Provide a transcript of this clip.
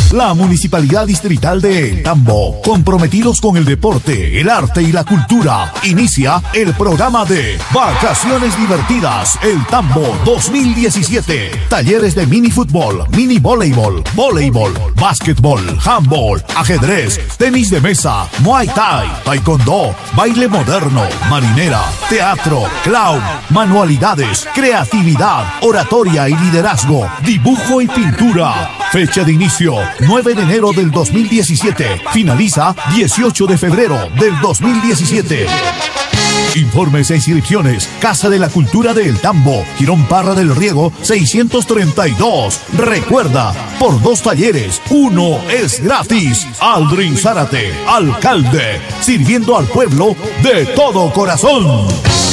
La Municipalidad Distrital de El Tambo, comprometidos con el deporte, el arte y la cultura, inicia el programa de Vacaciones Divertidas El Tambo 2017. Talleres de mini fútbol, mini voleibol, voleibol, básquetbol, handball, ajedrez, tenis de mesa, muay thai, taekwondo, baile moderno, marinera, teatro, clown, manualidades, creatividad, oratoria y liderazgo, dibujo y pintura. Fecha de inicio 9 de enero del 2017. Finaliza 18 de febrero del 2017. Informes e inscripciones. Casa de la Cultura de El Tambo, Girón Parra del Riego 632. Recuerda, por 2 talleres, 1 es gratis. Aldrin Zárate, alcalde, sirviendo al pueblo de todo corazón.